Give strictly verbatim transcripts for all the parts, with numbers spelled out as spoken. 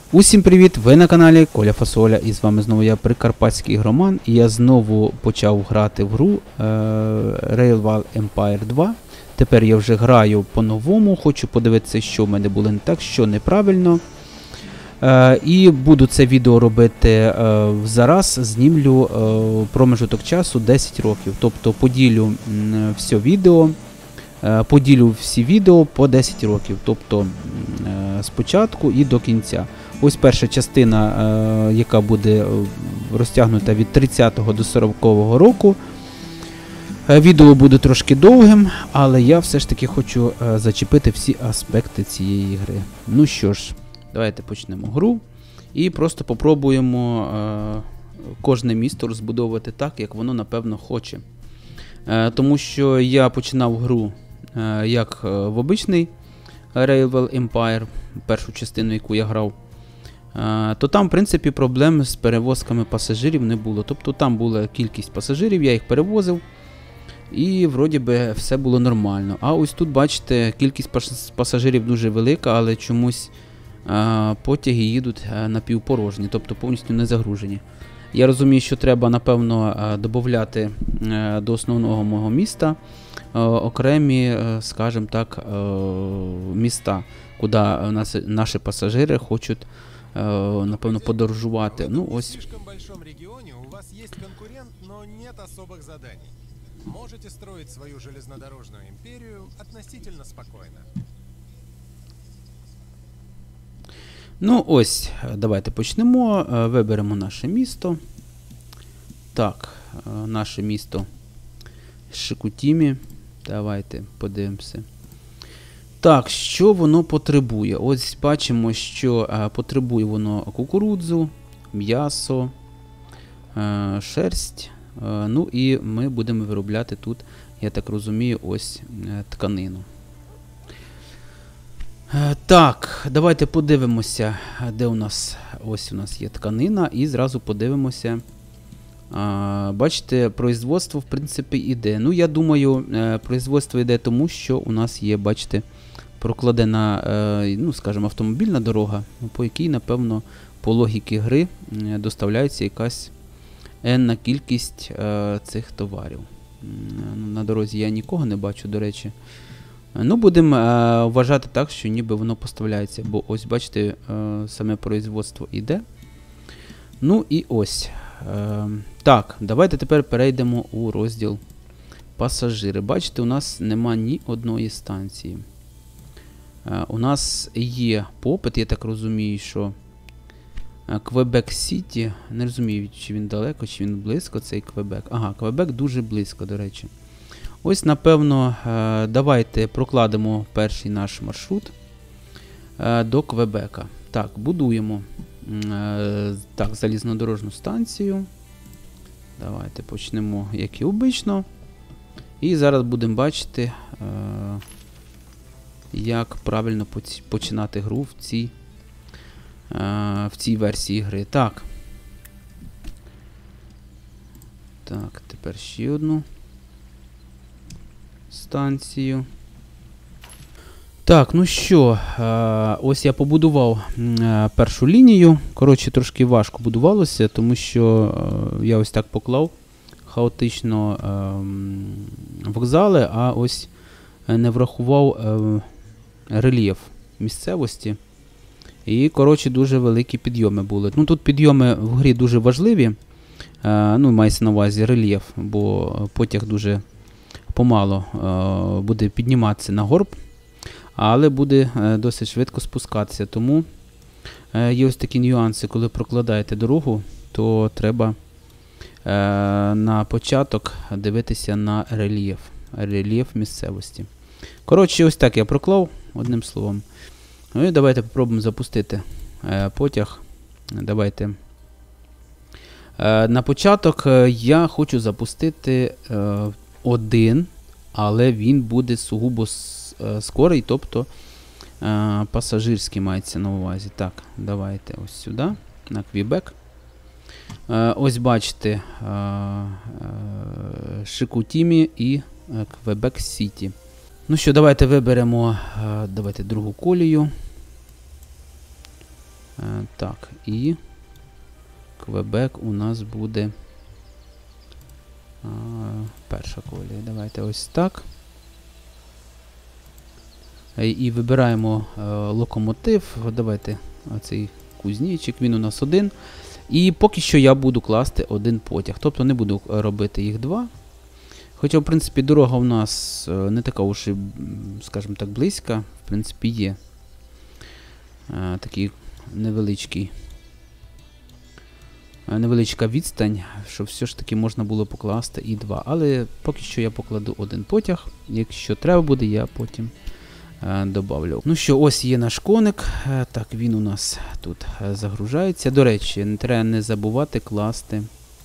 Усім привіт! Ви на каналі Коля Фасоля, і з вами знову я, Прикарпатський ігроман, і я знову почав грати в гру е Railway Empire два. Тепер я вже граю по-новому, хочу подивитися, що в мене було не так, що неправильно. Е і буду це відео робити е зараз, знімлю е промежуток часу десять років. Тобто поділю е все відео, е поділю всі відео по десять років, тобто е спочатку і до кінця. Ось перша частина, е, яка буде розтягнута від тридцятого до сорокового року. Е, відео буде трошки довгим, але я все ж таки хочу е, зачепити всі аспекти цієї гри. Ну що ж, давайте почнемо гру і просто попробуємо е, кожне місто розбудовувати так, як воно напевно хоче. Е, тому що я починав гру е, як в обичний Railway Empire, першу частину, яку я грав. Uh, то там, в принципі, проблем з перевозками пасажирів не було. Тобто там була кількість пасажирів, я їх перевозив, і вроді би все було нормально. А ось тут, бачите, кількість пасажирів дуже велика, але чомусь uh, потяги їдуть uh, напівпорожні, тобто повністю не загружені. Я розумію, що треба, напевно, uh, додати uh, до основного мого міста uh, окремі, uh, скажімо так, uh, міста, куди uh, нас, наші пасажири хочуть Uh, напевно, подорожувати. Ну, ось. В слишком большом регионе у вас есть конкурент, но нет особых заданий. Можете строить свою железнодорожную империю относительно спокойно. Ну, ось, давайте почнемо. Виберемо наше місто. Так, наше місто Шикутімі. Давайте подивимося. Так, що воно потребує? Ось бачимо, що а, потребує воно кукурудзу, м'ясо, а, шерсть. А, ну і ми будемо виробляти тут, я так розумію, ось а, тканину. А, так, давайте подивимося, де у нас, ось у нас є тканина, і зразу подивимося. А, бачите, производство, в принципі, іде. Ну, я думаю, производство йде тому, що у нас є, бачите, прокладена, ну, скажімо, автомобільна дорога, по якій, напевно, по логіки гри доставляється якась енна кількість цих товарів. На дорозі я нікого не бачу, до речі. Ну, будемо вважати так, що ніби воно поставляється, бо ось, бачите, саме производство іде. Ну і ось. Так, давайте тепер перейдемо у розділ пасажири. Бачите, у нас нема ні одної станції. У нас є попит, я так розумію, що Квебек Сіті, не розумію, чи він далеко, чи він близько, цей Квебек. Ага, Квебек дуже близько, до речі. Ось, напевно, давайте прокладемо перший наш маршрут до Квебека. Так, будуємо так, залізнодорожну станцію. Давайте почнемо, як і обично. І зараз будемо бачити, як правильно починати гру в цій, в цій версії гри. Так. Так, тепер ще одну станцію. Так, ну що, ось я побудував першу лінію. Коротше, трошки важко будувалося, тому що я ось так поклав хаотично вокзали, а ось не врахував рельєф місцевості. І, коротше, дуже великі підйоми були. Ну, тут підйоми в грі дуже важливі. Ну, мається на увазі рельєф, бо потяг дуже помало буде підніматися на горб, але буде досить швидко спускатися. Тому є ось такі нюанси, коли прокладаєте дорогу, то треба на початок дивитися на рельєф, рельєф місцевості. Коротше, ось так я проклав, одним словом. Ну і давайте спробуємо запустити е, потяг. Давайте. Е, на початок е, я хочу запустити е, один, але він буде сугубо с, е, скорий, тобто е, пасажирський мається на увазі. Так, давайте ось сюди, на Квебек. Е, ось бачите, е, е, Шикутімі і е, Квебек Сіті. Ну що, давайте виберемо давайте другу колію. Так, і Квебек у нас буде а, перша колія. Давайте ось так. І вибираємо а, локомотив. Давайте оцей кузнечик, він у нас один. І поки що я буду класти один потяг. Тобто не буду робити їх два. Хоча, в принципі, дорога у нас не така уж і, скажімо так, близька. В принципі, є а, такий невеличкий, а, невеличка відстань, щоб все ж таки можна було покласти і два. Але поки що я покладу один потяг. Якщо треба буде, я потім а, добавлю. Ну що, ось є наш коник. А, так, він у нас тут а, загружається. До речі, не треба не забувати класти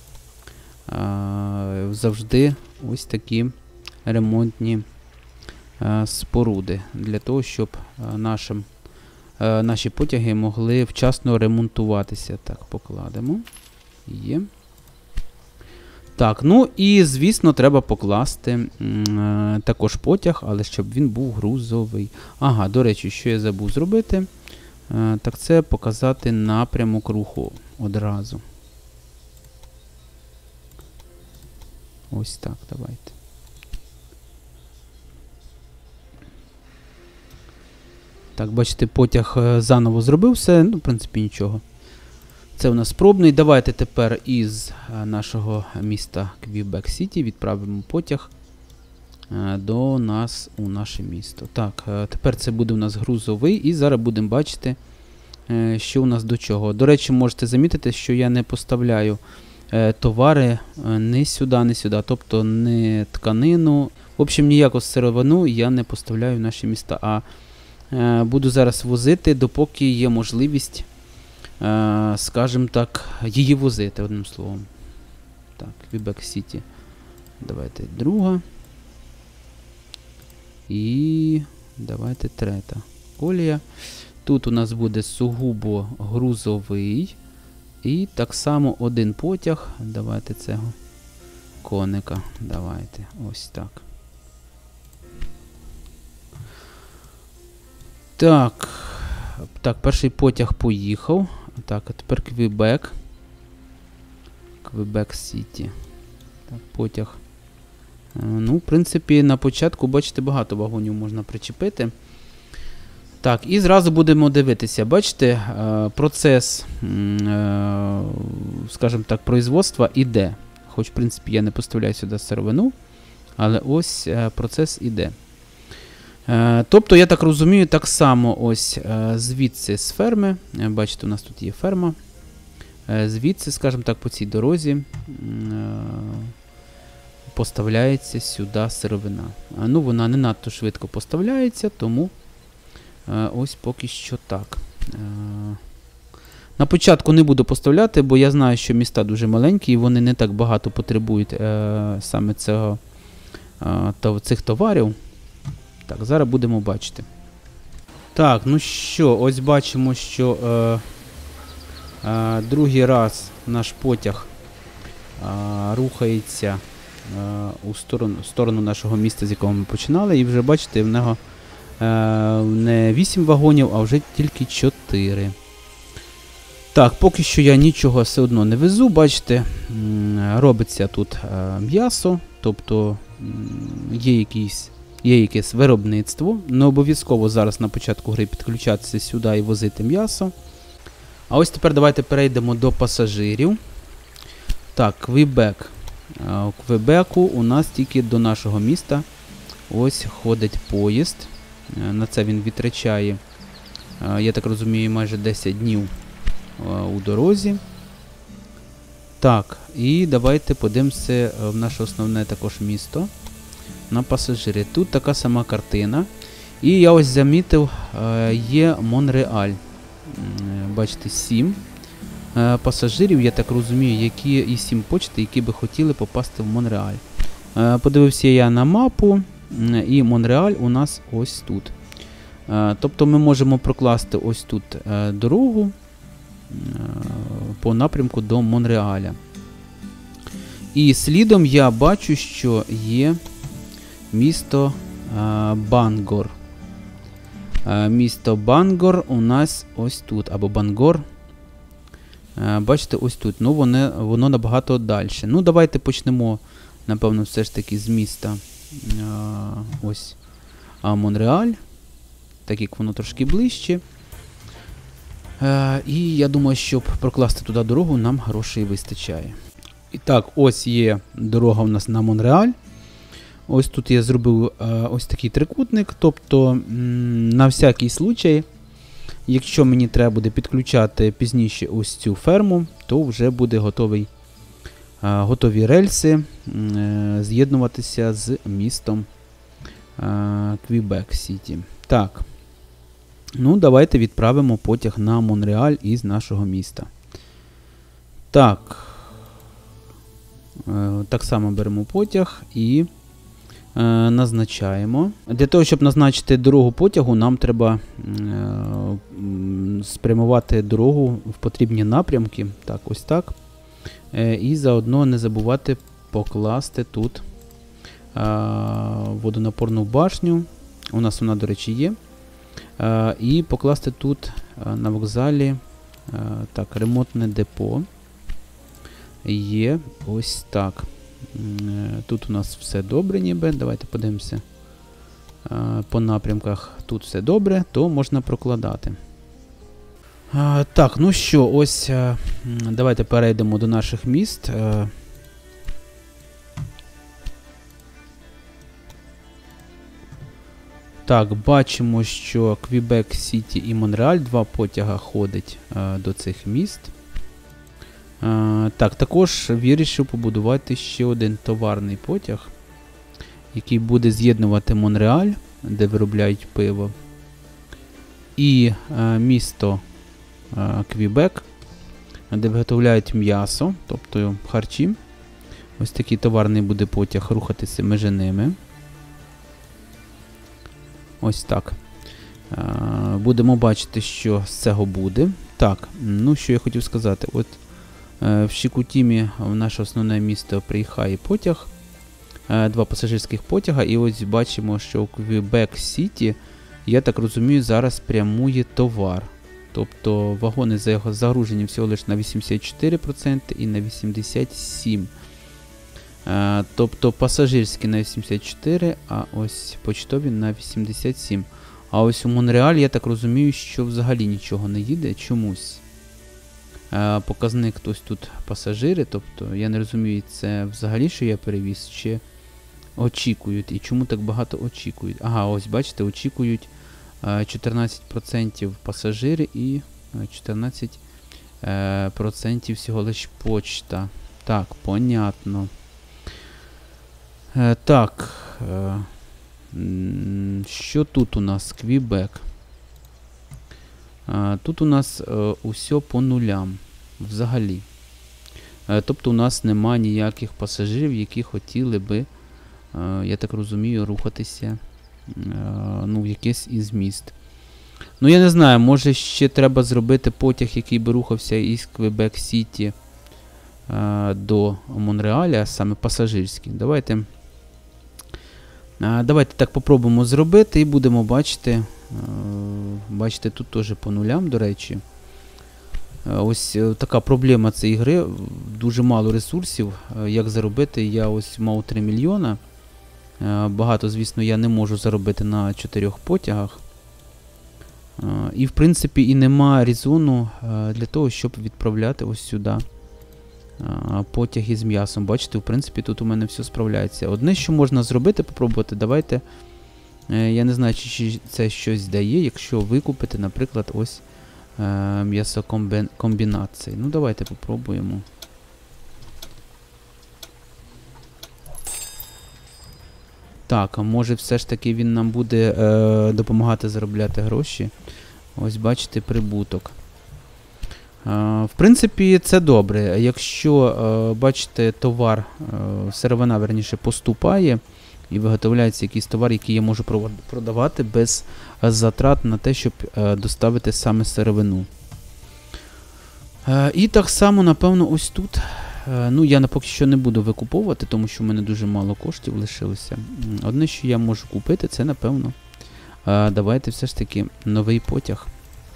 а, завжди ось такі ремонтні а, споруди, для того, щоб а, нашим, а, наші потяги могли вчасно ремонтуватися. Так, покладемо. Є. Так, ну і, звісно, треба покласти м, також потяг, але щоб він був грузовий. Ага, до речі, що я забув зробити, а, так це показати напрямок руху одразу. Ось так, давайте. Так, бачите, потяг заново зробив все, ну, в принципі, нічого. Це у нас пробний. Давайте тепер із нашого міста Квебек Сіті відправимо потяг до нас у наше місто. Так, тепер це буде у нас грузовий, і зараз будемо бачити, що у нас до чого. До речі, можете замітити, що я не поставляю товари не сюди, не сюди, тобто не тканину. В общем, ніяку сировину я не поставляю в наші міста, а е, буду зараз возити, допоки є можливість, е, скажімо так, її возити, одним словом. Так, Квебек Сіті. Давайте друга. І давайте третя колія. Тут у нас буде сугубо грузовий. І так само один потяг. Давайте цього коника. Давайте. Ось так. Так. Так, перший потяг поїхав. Так, а тепер Квебек. Квебек Сіті. Так, потяг. Ну, в принципі, на початку, бачите, багато вагонів можна причепити. Так, і зразу будемо дивитися. Бачите, процес, скажімо так, производства іде. Хоч, в принципі, я не поставляю сюди сировину, але ось процес іде. Тобто, я так розумію, так само ось звідси з ферми, бачите, у нас тут є ферма, звідси, скажімо так, по цій дорозі поставляється сюди сировина. Ну, вона не надто швидко поставляється, тому ось поки що так. На початку не буду поставляти, бо я знаю, що міста дуже маленькі і вони не так багато потребують е, саме цього, е, то, цих товарів. Так, зараз будемо бачити. Так, ну що, ось бачимо, що е, е, другий раз наш потяг е, рухається е, у сторону, в сторону нашого міста, з якого ми починали, і вже бачите, в нього не вісім вагонів, а вже тільки чотири. Так, поки що я нічого все одно не везу. Бачите, робиться тут м'ясо, тобто є якісь, є якесь виробництво. Не обов'язково зараз на початку гри підключатися сюди і возити м'ясо. А ось тепер давайте перейдемо до пасажирів. Так, Квебек. У Квебеку у нас тільки до нашого міста ось ходить поїзд. На це він витрачає, я так розумію, майже десять днів у дорозі. Так, і давайте подивимося в наше основне також місто на пасажири. Тут така сама картина. І я ось замітив, є Монреаль. Бачите, сім пасажирів, я так розумію, які і сім почти, які би хотіли попасти в Монреаль. Подивився я на мапу. І Монреаль у нас ось тут. Тобто ми можемо прокласти ось тут дорогу по напрямку до Монреаля. І слідом я бачу, що є місто Бангор. Е, місто Бангор у нас ось тут, або Бангор. Е, бачите, ось тут. Ну, воно, воно набагато далі. Ну, давайте почнемо, напевно, все ж таки з міста е, ось а, Монреаль. Так як воно трошки ближче. Е, і я думаю, щоб прокласти туди дорогу, нам грошей вистачає. І так, ось є дорога у нас на Монреаль. Ось тут я зробив е, ось такий трикутник. Тобто, м, на всякий случай, якщо мені треба буде підключати пізніше ось цю ферму, то вже буде готовий, е, готові рельси е, з'єднуватися з містом е, Квібек-Сіті. Так. Ну, давайте відправимо потяг на Монреаль із нашого міста. Так. Е, так само беремо потяг і е, назначаємо. Для того, щоб назначити дорогу потягу, нам треба е, спрямувати дорогу в потрібні напрямки. Так, ось так. Е, і заодно не забувати покласти тут е, водонапорну башню. У нас вона, до речі, є. Uh, і покласти тут uh, на вокзалі uh, так, ремонтне депо. Є ось так. Uh, тут у нас все добре ніби. Давайте подивимося uh, по напрямках. Тут все добре, то можна прокладати. Uh, так, ну що, ось uh, давайте перейдемо до наших міст. Uh, Так, бачимо, що Квібек-Сіті і Монреаль, два потяга ходять е, до цих міст. Е, так, також вирішив побудувати ще один товарний потяг, який буде з'єднувати Монреаль, де виробляють пиво, і е, місто е, Квібек, де виготовляють м'ясо, тобто харчі. Ось такий товарний буде потяг рухатися між ними. Ось так. Е, будемо бачити, що з цього буде. Так, ну що я хотів сказати. От е, в Шікутімі, в наше основне місто, приїхає потяг. Е, два пасажирських потяга. І ось бачимо, що у Квібек-Сіті, я так розумію, зараз прямує товар. Тобто вагони загружені всього лише на вісімдесят чотири відсотки і на вісімдесят сім відсотків. Uh, тобто пасажирські на вісімдесят чотири, а ось почтові на вісімдесят сім. А ось у Монреалі, я так розумію, що взагалі нічого не їде чомусь. Uh, показник ось тут пасажири, тобто я не розумію, це взагалі, що я перевіз, чи очікують. І чому так багато очікують? Ага, ось бачите, очікують uh, чотирнадцять відсотків пасажири і чотирнадцять відсотків uh, всього лиш почта. Так, понятно. Е, так, е, що тут у нас? Квібек. Е, тут у нас е, усе по нулям. Взагалі. Е, тобто у нас нема ніяких пасажирів, які хотіли би, е, я так розумію, рухатися е, ну, в якесь із міст. Ну, я не знаю, може ще треба зробити потяг, який би рухався із Квібек-Сіті е, до Монреаля, саме пасажирський. Давайте. Давайте так попробуємо зробити і будемо бачити. Бачите, тут теж по нулям, до речі. Ось така проблема цієї гри. Дуже мало ресурсів. Як заробити? Я ось мав три мільйона. Багато, звісно, я не можу заробити на чотирьох потягах. І, в принципі, і нема резону для того, щоб відправляти ось сюди потяги з м'ясом. Бачите, в принципі, тут у мене все справляється. Одне, що можна зробити, попробувати, давайте, я не знаю, чи це щось дає, якщо викупити, наприклад, ось м'ясокомбінації. Ну, давайте попробуємо. Так, а може все ж таки він нам буде е, допомагати заробляти гроші. Ось бачите, прибуток. Е, в принципі, це добре. Якщо, е, бачите, товар, е, сировина, верніше, поступає і виготовляється якийсь товар, який я можу продавати без затрат на те, щоб е, доставити саме сировину. Е, і так само, напевно, ось тут. Ну, я поки що не буду викуповувати, тому що в мене дуже мало коштів лишилося. Одне, що я можу купити, це, напевно, Е, давайте все ж таки новий потяг.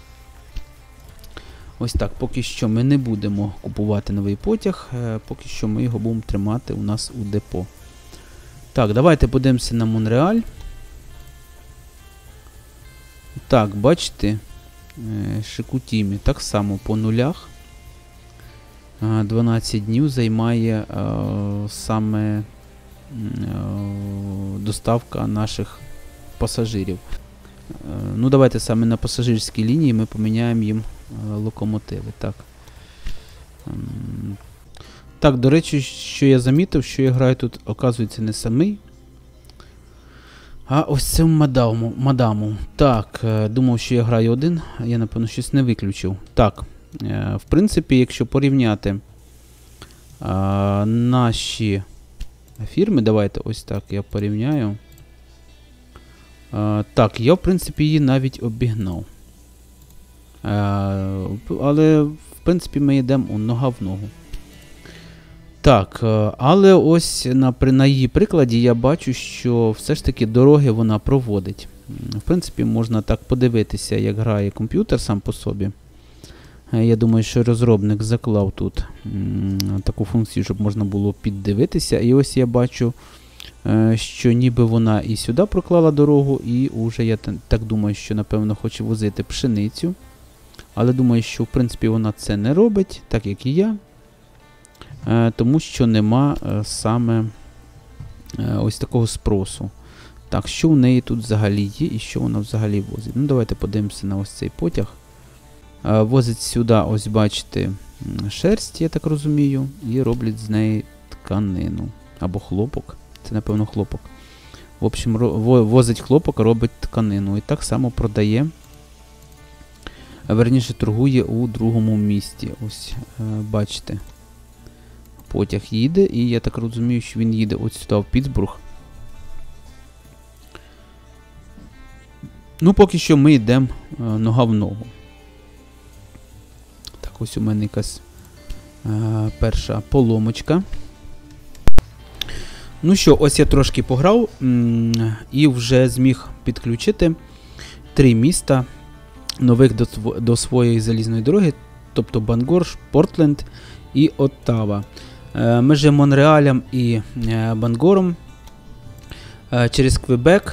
Ось так, поки що ми не будемо купувати новий потяг, е, поки що ми його будемо тримати у нас у депо. Так, давайте подивимося на Монреаль. Так, бачите, е, Шикутімі так само по нулях. дванадцять днів займає е, саме е, доставка наших пасажирів. Е, ну, давайте саме на пасажирській лінії ми поміняємо їм е, локомотиви. Так. Ем, так, до речі, що я замітив, що я граю тут, оказується, не самий. А ось це мадаму. мадаму. Так, е, думав, що я граю один, я, напевно, щось не виключив. Так. В принципі, якщо порівняти а, наші фірми, давайте ось так я порівняю. А, так, я, в принципі, її навіть обігнав. А, але, в принципі, ми йдемо нога в ногу. Так, але ось на, на її прикладі я бачу, що все ж таки дороги вона проводить. В принципі, можна так подивитися, як грає комп'ютер сам по собі. Я думаю, що розробник заклав тут м, таку функцію, щоб можна було піддивитися. І ось я бачу, е, що ніби вона і сюди проклала дорогу, і уже я так думаю, що напевно хоче возити пшеницю. Але думаю, що в принципі вона це не робить, так як і я. Е, тому що нема е, саме е, ось такого спросу. Так, що в неї тут взагалі є і що вона взагалі возить? Ну, давайте подивимося на ось цей потяг. Возить сюди, ось бачите, шерсть, я так розумію, і роблять з неї тканину. Або хлопок. Це, напевно, хлопок. В общем, возить хлопок, робить тканину. І так само продає. Верніше, торгує у другому місті. Ось, бачите. Потяг їде, і я так розумію, що він їде ось сюди, в Пітсбург. Ну, поки що ми йдемо нога в ногу. Ось у мене якась е, перша поломочка. Ну що, ось я трошки пограв м і вже зміг підключити три міста нових до, до своєї залізної дороги, тобто Бангор, Портленд і Оттава. Е, між Монреалем і е, Бангором е, через Квебек.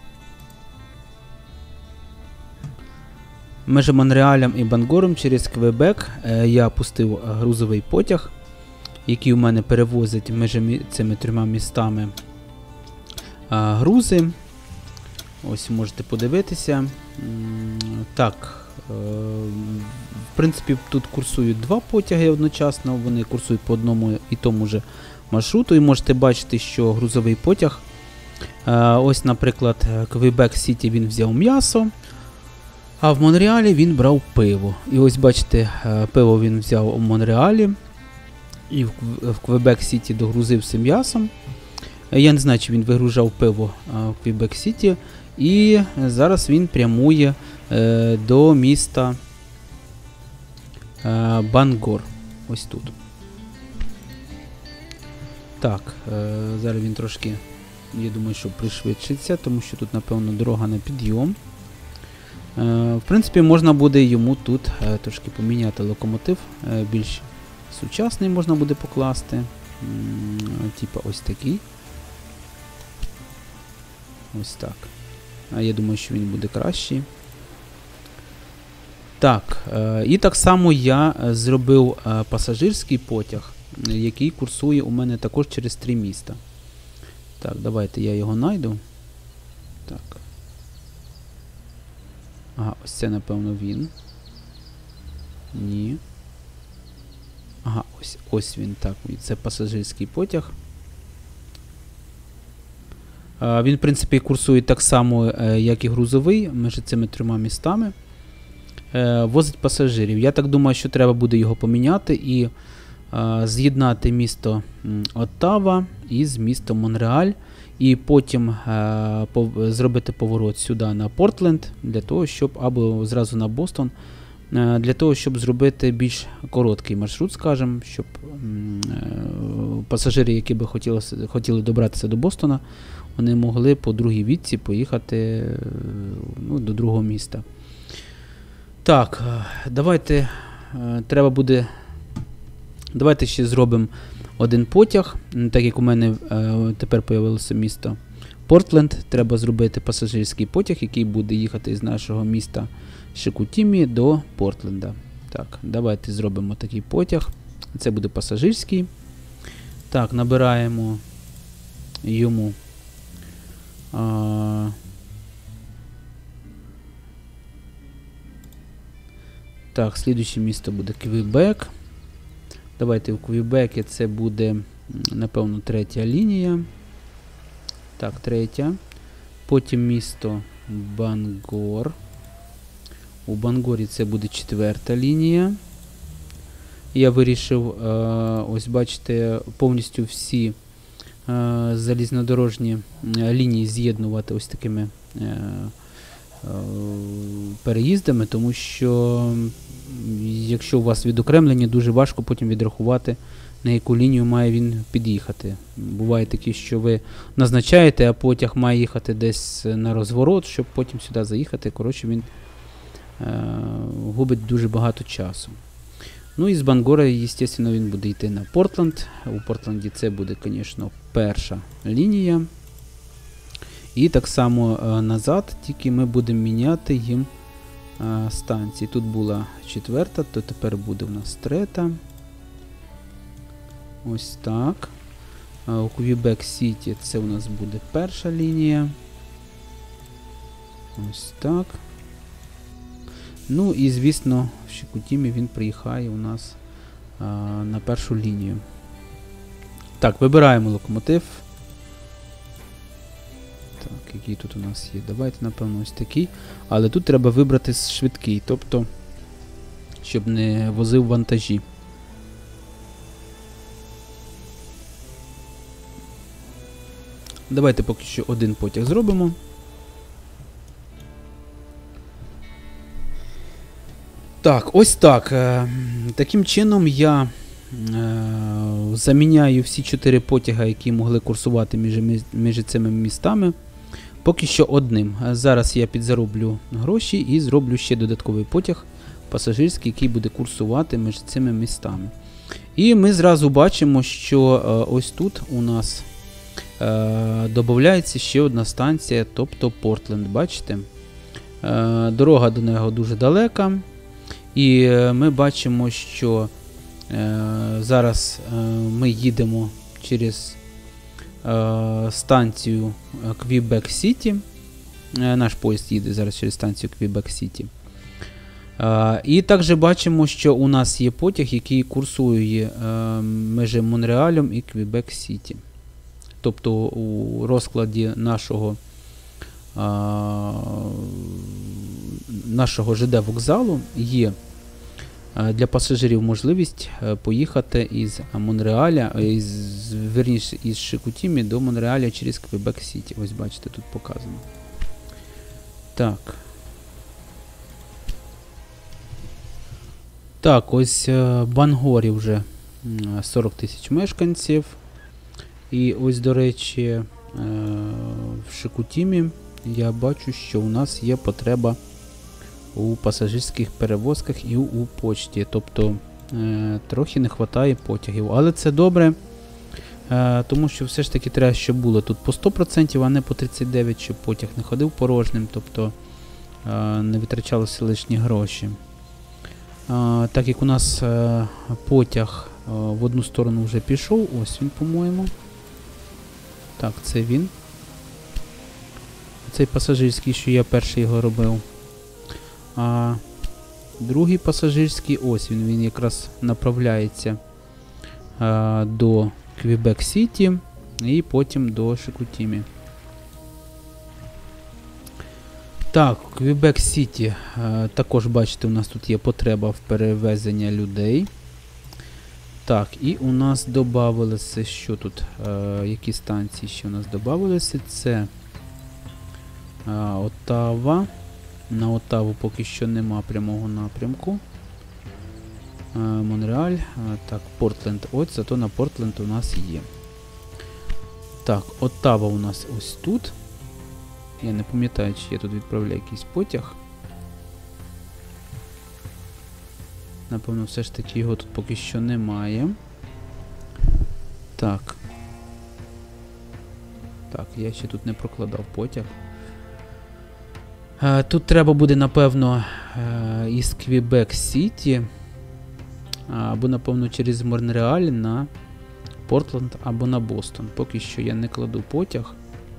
Між Монреалем і Бангором через Квебек е, я пустив грузовий потяг, який у мене перевозить між цими трьома містами е, грузи. Ось можете подивитися. М так, е в принципі, тут курсують два потяги одночасно, вони курсують по одному і тому же маршруту. І можете бачити, що грузовий потяг, е ось, наприклад, Квебек Сіті він взяв м'ясо. А в Монреалі він брав пиво. І ось бачите, пиво він взяв у Монреалі. І в Квебек Сіті догрузився м'ясом. Я не знаю, чи він вигружав пиво в Квебек Сіті. І зараз він прямує е, до міста е, Бангор. Ось тут. Так, е, зараз він трошки, я думаю, що пришвидшиться, тому що тут, напевно, дорога на підйом. В принципі, можна буде йому тут е, трошки поміняти локомотив, е, більш сучасний можна буде покласти, м типа ось такий. Ось так. А я думаю, що він буде кращий. Так, е і так само я зробив е пасажирський потяг, який курсує у мене також через три міста. Так, давайте я його знайду. Так. Ага, ось це, напевно, він. Ні. Ага, ось, ось він, так. Це пасажирський потяг. А, він, в принципі, курсує так само, е, як і грузовий, між цими трьома містами. Е, возить пасажирів. Я так думаю, що треба буде його поміняти і е, з'єднати місто Оттава із містом Монреаль. І потім е, пов, зробити поворот сюди на Портленд, для того, щоб або зразу на Бостон е, для того, щоб зробити більш короткий маршрут, скажімо, щоб м, е, пасажири, які би хотіли, хотіли добратися до Бостона, вони могли по другій відці поїхати е, ну, до другого міста. Так, е, давайте, е, треба буде, давайте ще зробимо один потяг, так як у мене е, тепер з'явилося місто Портленд, треба зробити пасажирський потяг, який буде їхати з нашого міста Шикутімі до Портленда. Так, давайте зробимо такий потяг. Це буде пасажирський. Так, набираємо йому а, так, слідуюче місто буде Квебек. Давайте в Квебекі це буде, напевно, третя лінія. Так, третя. Потім місто Бангор. У Бангорі це буде четверта лінія. Я вирішив, е, ось бачите, повністю всі е, залізнодорожні лінії з'єднувати ось такими е, е, переїздами, тому що якщо у вас відокремлені, дуже важко потім відрахувати, на яку лінію має він під'їхати. Буває такі, що ви назначаєте, а потяг має їхати десь на розворот, щоб потім сюди заїхати. Коротше, він е, губить дуже багато часу. Ну і з Бангора, звісно, він буде йти на Портленд. У Портленді це буде, звісно, перша лінія. І так само е, назад, тільки ми будемо міняти їм е, станції. Тут була четверта, то тепер буде у нас третя. Ось так. Е, у Квебек Сіті це у нас буде перша лінія. Ось так. Ну і, звісно, в Шикутімі він приїхає у нас а, на першу лінію. Так, вибираємо локомотив. Так, який тут у нас є? Давайте, напевно, ось такий. Але тут треба вибрати швидкий, тобто, щоб не возив вантажі. Давайте поки що один потяг зробимо. Так, ось так. Е, таким чином я е, заміняю всі чотири потяги, які могли курсувати між, між цими містами, поки що одним. Зараз я підзароблю гроші і зроблю ще додатковий потяг пасажирський, який буде курсувати між цими містами. І ми зразу бачимо, що е, ось тут у нас е, додається ще одна станція, тобто Портленд. Бачите? Е, дорога до нього дуже далека. І ми бачимо, що е, зараз е, ми їдемо через е, станцію Квебек Сіті. Е, наш поїзд їде зараз через станцію Квебек Сіті. Е, і також бачимо, що у нас є потяг, який курсує е, між Монреалем і Квебек Сіті. Тобто у розкладі нашого е, нашого ЖД вокзалу є для пасажирів можливість поїхати із Монреаля, із, верніше, із Шикутімі до Монреаля через Квебек Сіті. Ось бачите, тут показано. Так. Так, ось в Бангорі вже сорок тисяч мешканців. І ось, до речі, в Шикутімі я бачу, що у нас є потреба у пасажирських перевозках і у почті. Тобто е, трохи не вистачає потягів. Але це добре, е, тому що все ж таки треба, щоб було тут по сто відсотків, а не по тридцять дев'ять відсотків, щоб потяг не ходив порожнім, тобто е, не витрачалися лишні гроші. Е, так як у нас е, потяг е, в одну сторону вже пішов, ось він, по-моєму. Так, це він. Цей пасажирський, що я перший його робив. А другий пасажирський, ось він, він якраз направляється а, до Квебек Сіті і потім до Шикутімі. Так, Квебек Сіті, а, також, бачите, у нас тут є потреба в перевезення людей. Так, і у нас додавалося, що тут, а, які станції ще у нас додавалися, це а, Оттава. На Оттаву поки що нема прямого напрямку. Е, Монреаль. Е, так, Портленд. Ось, зато на Портленд у нас є. Так, Оттава у нас ось тут. Я не пам'ятаю, чи я тут відправляю якийсь потяг. Напевно, все ж таки його тут поки що немає. Так. Так, я ще тут не прокладав потяг. Е, тут треба буде, напевно, е, із Квібек Сіті, або, напевно, через Монреаль на Портленд або на Бостон. Поки що я не кладу потяг.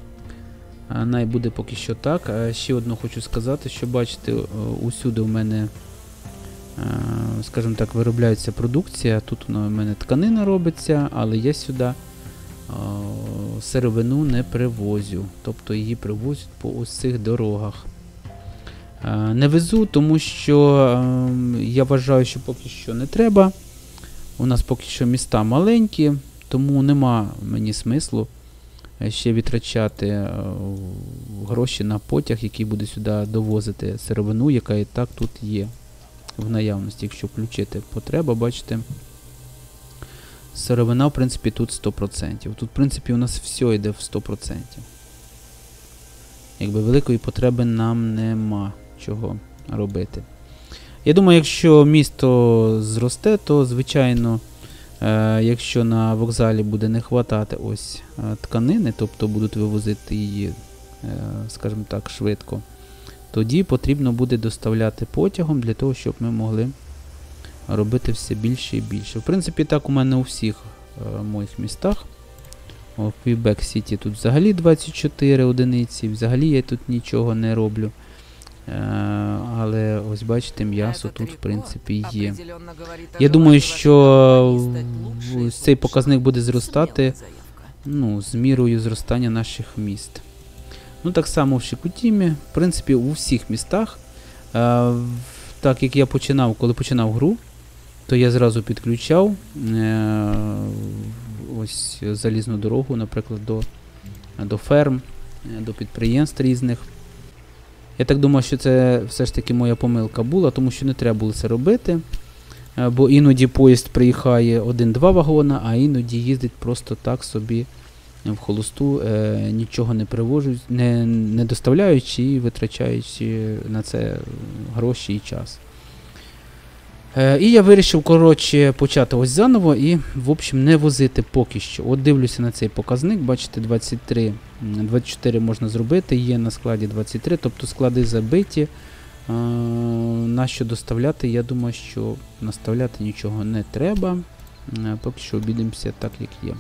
Е, най буде поки що так. Е, ще одно хочу сказати, що бачите, усюди у мене, е, скажімо так, виробляється продукція. Тут у мене тканина робиться, але я сюди сировину не привозю, тобто її привозять по ось цих дорогах. Не везу, тому що я вважаю, що поки що не треба. У нас поки що міста маленькі, тому нема мені смислу ще витрачати гроші на потяг, який буде сюди довозити сировину, яка і так тут є в наявності. Якщо включити потреба, бачите, сировина, в принципі, тут сто відсотків. Тут, в принципі, у нас все йде в сто відсотків. Якби великої потреби нам нема чого робити. Я думаю, якщо місто зросте, то, звичайно, е, якщо на вокзалі буде не хватати ось е, тканини, тобто будуть вивозити її, е, скажімо так, швидко, тоді потрібно буде доставляти потягом для того, щоб ми могли робити все більше і більше. В принципі, так у мене у всіх е, моїх містах. В Квібек Сіті тут взагалі двадцять чотири одиниці, взагалі я тут нічого не роблю. Е, але ось бачите, м'ясо тут в принципі є. Я думаю, що цей показник буде зростати, ну, з мірою зростання наших міст. Ну, так само в Шикутімі, в принципі, у всіх містах. Е, так як я починав, коли починав гру, то я зразу підключав е, ось залізну дорогу, наприклад, до, до ферм, до підприємств різних. Я так думаю, що це все ж таки моя помилка була, тому що не треба було це робити, е, бо іноді поїзд приїхає один-два вагона, а іноді їздить просто так собі в холосту, е, нічого не привожуть, не, не доставляючи і витрачаючи на це гроші і час. Е, і я вирішив, коротше, почати ось заново і, в общем, не возити поки що. От дивлюся на цей показник, бачите, двадцять три, двадцять чотири можна зробити, є на складі двадцять три, тобто склади забиті. Е, на що доставляти, я думаю, що наставляти нічого не треба. Е, поки що обійдемося так, як є.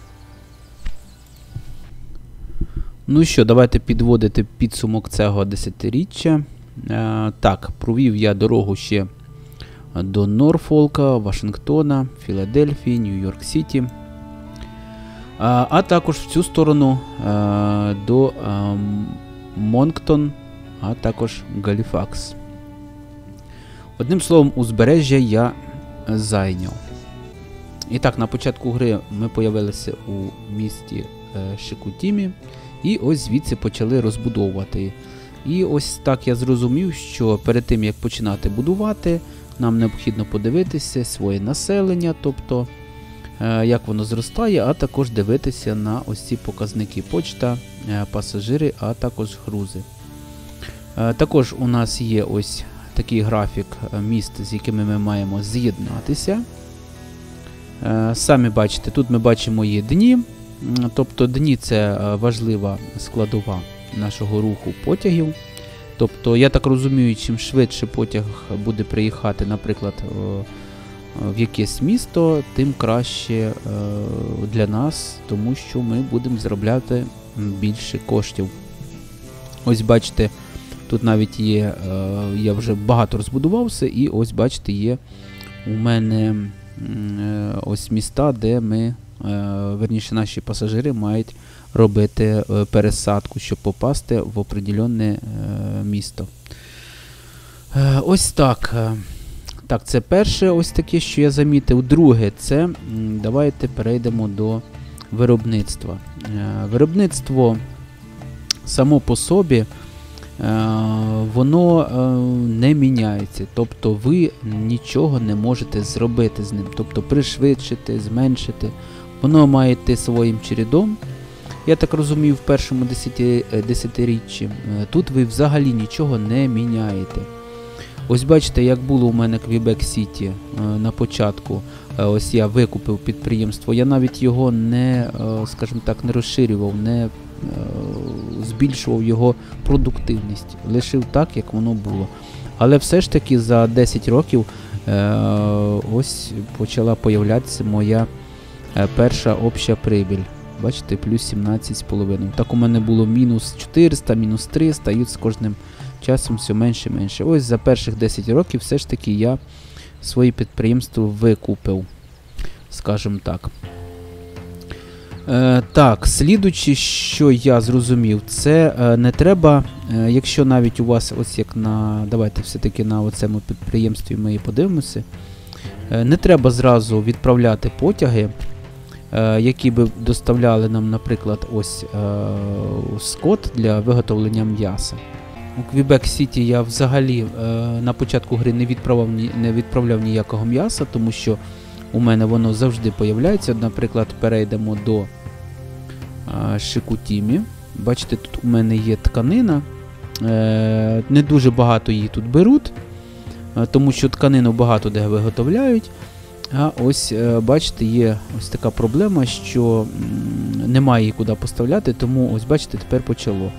Ну що, давайте підводити підсумок цього десятиріччя. Е, так, провів я дорогу ще до Норфолка, Вашингтона, Філадельфії, Нью-Йорк Сіті, а, а також в цю сторону а, до а, Монктон, а також Галіфакс. Одним словом, узбережжя я зайняв. І так, на початку гри ми появилися у місті е, Шикутімі, і ось звідси почали розбудовувати. І ось так я зрозумів, що перед тим, як починати будувати, нам необхідно подивитися своє населення, тобто е, як воно зростає, а також дивитися на ось ці показники: почта, е, пасажири, а також грузи. Е, також у нас є ось такий графік міст, з якими ми маємо з'єднатися. Е, самі бачите, тут ми бачимо є дні, тобто дні – це важлива складова нашого руху потягів. Тобто, я так розумію, чим швидше потяг буде приїхати, наприклад, в якесь місто, тим краще для нас, тому що ми будемо заробляти більше коштів. Ось бачите, тут навіть є, я вже багато розбудувався, і ось бачите, є у мене ось міста, де ми, верніше, наші пасажири мають робити пересадку, щоб попасти в определенне е, місто. Е, ось так. Так, це перше ось таке, що я замітив. Друге, це, м, давайте перейдемо до виробництва. Е, виробництво само по собі воно не міняється. Тобто ви нічого не можете зробити з ним. Тобто пришвидшити, зменшити. Воно має йти своїм чередом. Я так розумію, в першому десятиріччі. Тут ви взагалі нічого не міняєте. Ось бачите, як було у мене Quebec City на початку. Ось я викупив підприємство. Я навіть його не, скажімо так, не розширював, не збільшував його продуктивність. Лишив так, як воно було. Але все ж таки за десять років ось почала появлятися моя перша обща прибіль. Бачите, плюс сімнадцять з половиною. Так у мене було мінус чотириста, мінус триста, і з кожним часом все менше і менше. Ось за перших десять років все ж таки я своє підприємство викупив, скажімо так. Е, так, слідуючи, що я зрозумів, це е, не треба, е, якщо навіть у вас, ось як на, давайте все-таки на цьому підприємстві ми подивимося, е, не треба зразу відправляти потяги, е, які би доставляли нам, наприклад, ось е, скот для виготовлення м'яса. У Quebec City я взагалі е, на початку гри не відправляв, не відправляв ніякого м'яса, тому що у мене воно завжди появляється. Наприклад, перейдемо до е, Шикутімі. Бачите, тут у мене є тканина. Е, не дуже багато її тут беруть, е, тому що тканину багато де виготовляють. А ось, е, бачите, є ось така проблема, що м, немає її куди поставляти, тому ось бачите, тепер почало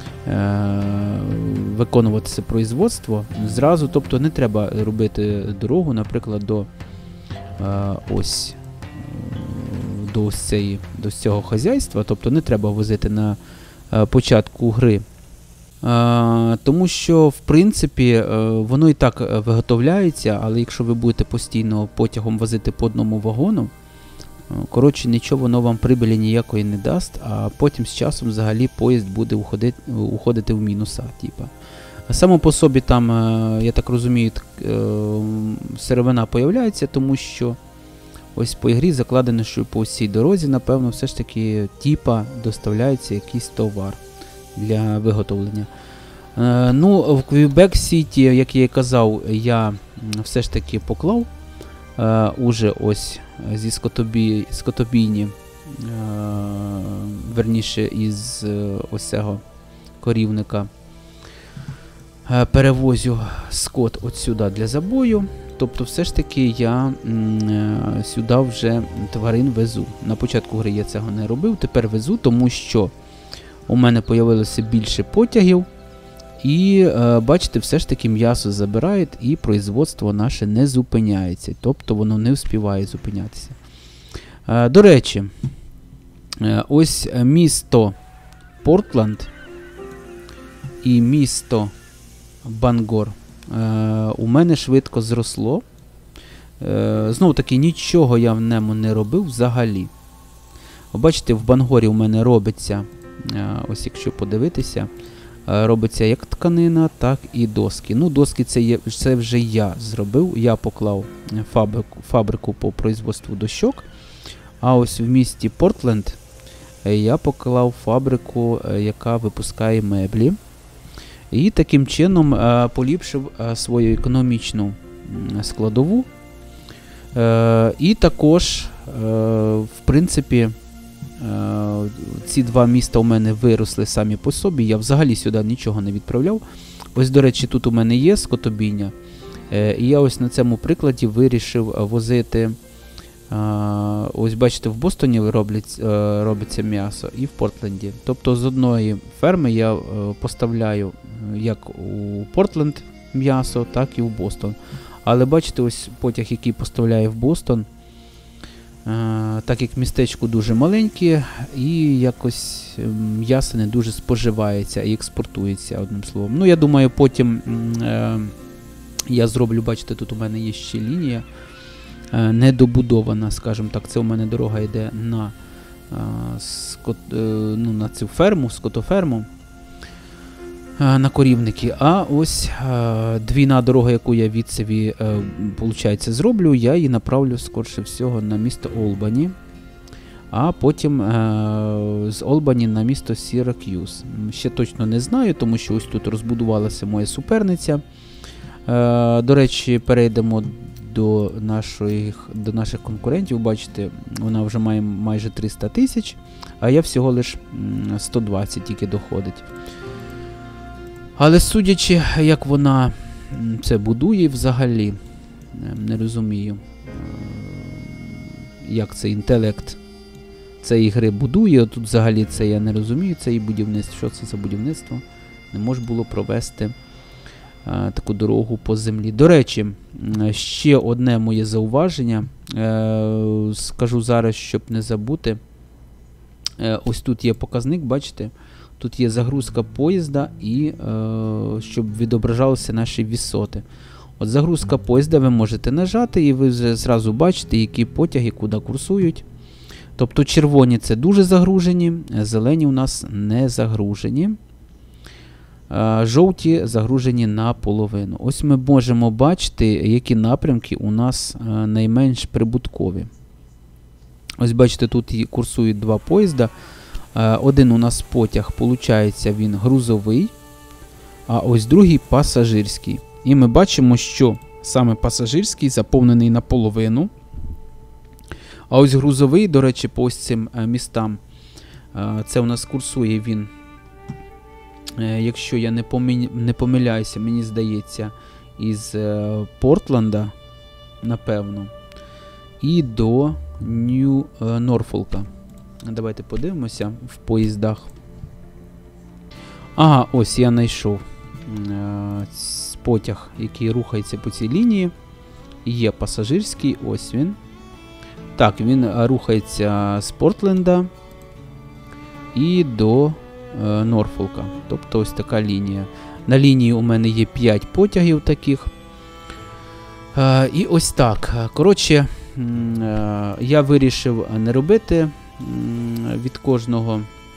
виконувати це производство зразу, тобто не треба робити дорогу, наприклад, до ось до ось цієї, до цього хазяйства, тобто не треба возити на початку гри. Тому що, в принципі, воно і так виготовляється, але якщо ви будете постійно потягом возити по одному вагону, коротше, нічого воно вам прибилі ніякої не дасть, а потім з часом взагалі поїзд буде уходити, уходити в мінуса. Типа. Само по собі там, я так розумію, сировина появляється, тому що ось по ігрі закладено, що по цій дорозі, напевно, все ж таки типа доставляється якийсь товар для виготовлення. Ну, в Quebec City, як я і казав, я все ж таки поклав Uh, уже ось зі скотобі, скотобійні, uh, верніше із uh, ось цього корівника uh, перевозю скот от сюди для забою. Тобто все ж таки я uh, сюди вже тварин везу. На початку гри я цього не робив, тепер везу, тому що у мене появилося більше потягів. І, е, бачите, все ж таки м'ясо забирають і производство наше не зупиняється. Тобто воно не вспіває зупинятися. Е, до речі, е, ось місто Портланд і місто Бангор е, у мене швидко зросло. Е, знову таки, нічого я в ньому не робив взагалі. Бачите, в Бангорі у мене робиться, е, ось якщо подивитися, робиться як тканина, так і доски. Ну, доски це, є, це вже я зробив. Я поклав фабрику, фабрику по производству дощок. А ось в місті Портленд я поклав фабрику, яка випускає меблі. І таким чином е, поліпшив е, свою економічну складову. Е, і також, е, в принципі, ці два міста у мене виросли самі по собі, я взагалі сюди нічого не відправляв. Ось, до речі, тут у мене є скотобійня, і я ось на цьому прикладі вирішив возити, ось бачите, в Бостоні роблять, робиться м'ясо і в Портленді. Тобто з одної ферми я поставляю як у Портленд м'ясо, так і в Бостон. Але бачите, ось потяг, який поставляє в Бостон, Uh, так як містечко дуже маленьке і якось м'ясо не дуже споживається і експортується, одним словом. Ну, я думаю, потім uh, я зроблю, бачите, тут у мене є ще лінія uh, недобудована, скажімо так, це у мене дорога йде на, uh, скот, uh, ну, на цю ферму, скотоферму, uh, на корівники. А ось uh, двійна дорога, яку я від собі uh, получається, зроблю, я її направлю, скорше всього, на місто Олбані. а потім е з Олбані на місто Сірак'юз. Ще точно не знаю, тому що ось тут розбудувалася моя суперниця. Е до речі, перейдемо до, наших, до наших конкурентів. Бачите, вона вже має майже триста тисяч, а я всього лиш сто двадцять тільки доходить. Але судячи, як вона це будує взагалі, не розумію, як це інтелект цієї гри будує. Тут взагалі це я не розумію, це і будівництво. Що це за будівництво? Не може було провести а, таку дорогу по землі. До речі, ще одне моє зауваження. Е, скажу зараз, щоб не забути. Е, ось тут є показник, бачите? Тут є загрузка поїзда і е, щоб відображалися наші висоти. От загрузка поїзда ви можете нажати і ви вже зразу бачите, які потяги куди курсують. Тобто червоні це дуже загружені, зелені у нас не загружені. Е, жовті загружені наполовину. Ось ми можемо бачити, які напрямки у нас е, найменш прибуткові. Ось бачите, тут курсують два поїзда. Один у нас потяг, виходить, він грузовий, а ось другий пасажирський. І ми бачимо, що саме пасажирський заповнений наполовину, а ось грузовий, до речі, по ось цим містам, це у нас курсує він, якщо я не, помі... не помиляюся, мені здається, із Портленда, напевно, і до Нью-Норфолка. Давайте подивимося в поїздах. Ага, ось я знайшов е потяг, який рухається по цій лінії. Є пасажирський, ось він. Так, він рухається з Портленда і до е Норфолка. Тобто ось така лінія. На лінії у мене є п'ять потягів таких. Е і ось так. Коротше, е я вирішив не робити від кожного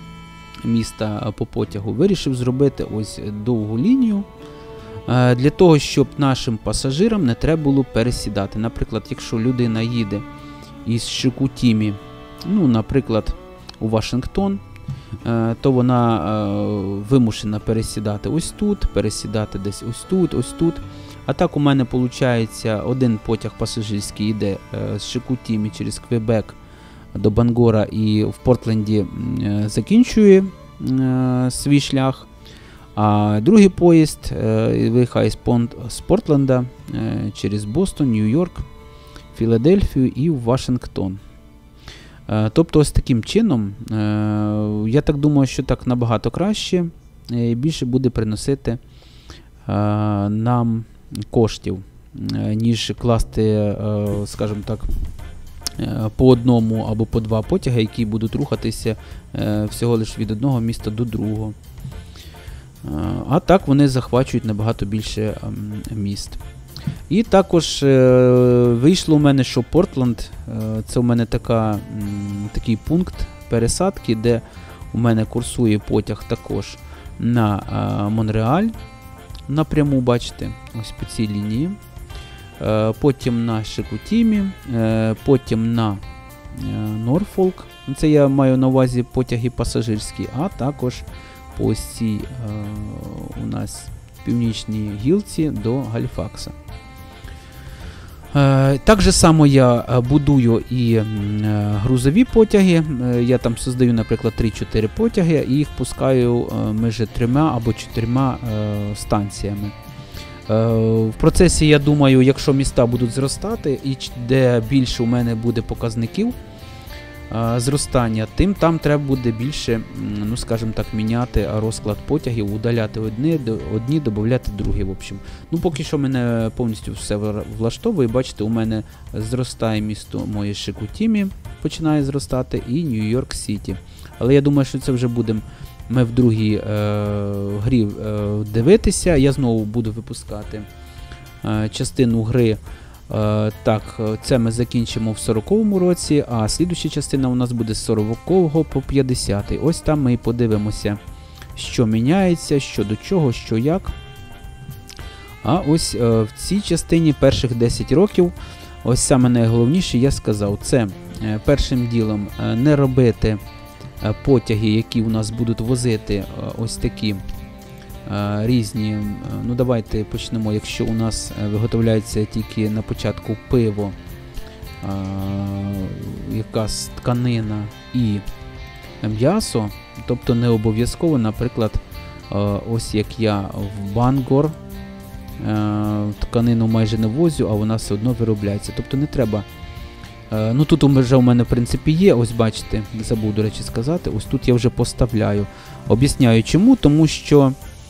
міста по потягу, вирішив зробити ось довгу лінію, для того, щоб нашим пасажирам не треба було пересідати. Наприклад, якщо людина їде із Шикутімі, ну, наприклад, у Вашингтон, то вона вимушена пересідати ось тут, пересідати десь ось тут, ось тут. А так у мене виходить, один потяг пасажирський йде з Шикутімі через Квебек до Бангора і в Портленді е, закінчує е, свій шлях, а другий поїзд е, виїхає з, з Портленда е, через Бостон, Нью-Йорк, Філадельфію і в Вашингтон. Е, тобто ось таким чином, е, я так думаю, що так набагато краще і більше буде приносити е, нам коштів, е, ніж класти, е, скажімо так, по одному або по два потяги, які будуть рухатися е, всього лише від одного міста до другого. Е, а так вони захвачують набагато більше е, міст. І також е, вийшло у мене, що Портленд, е, це у мене така, м, такий пункт пересадки, де у мене курсує потяг також на е, Монреаль напряму, бачите, ось по цій лінії. Потім на Шикутімі, потім на Норфолк. Це я маю на увазі потяги пасажирські, а також по ось цій у нас північній гілці до Галіфакса. Так же само я будую і грузові потяги. Я там создаю, наприклад, три-чотири потяги і їх пускаю між трьома або чотирма станціями. В процесі, я думаю, якщо міста будуть зростати і де більше у мене буде показників зростання, тим там треба буде більше, ну скажімо так, міняти розклад потягів, удаляти одні, одні, додати другі, в общем. Ну поки що мене повністю все влаштовує. Бачите, у мене зростає місто моє Шикутімі, починає зростати, і Нью-Йорк Сіті. Але я думаю, що це вже будемо ми в другій е, грі е, дивитися. Я знову буду випускати е, частину гри. Е, так, це ми закінчимо в сороковому році, а слідуща частина у нас буде з сорокового по п'ятдесятий. Ось там ми і подивимося, що міняється, що до чого, що як. А ось е, в цій частині перших десять років, ось саме найголовніше я сказав, це е, першим ділом е, не робити е, потяги, які у нас будуть возити е, ось такі е, різні. Е, ну давайте почнемо, якщо у нас е, виготовляється тільки на початку пиво, е, якась тканина і м'ясо, тобто не обов'язково, наприклад, е, ось як я в Бангор е, тканину майже не возю, а вона все одно виробляється. Тобто не треба. Е, ну тут вже у мене в принципі є, ось бачите, забув, до речі, сказати, ось тут я вже поставляю. Об'ясняю чому, тому що